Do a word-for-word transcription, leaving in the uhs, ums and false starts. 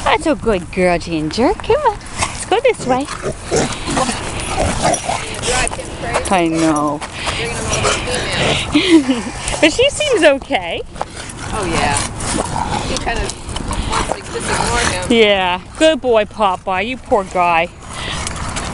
That's a good girl, Ginger. Come on, let's go this way. I know. But she seems okay. Oh yeah. He kind of wants to just ignore him. Yeah. Good boy, Popeye. You poor guy.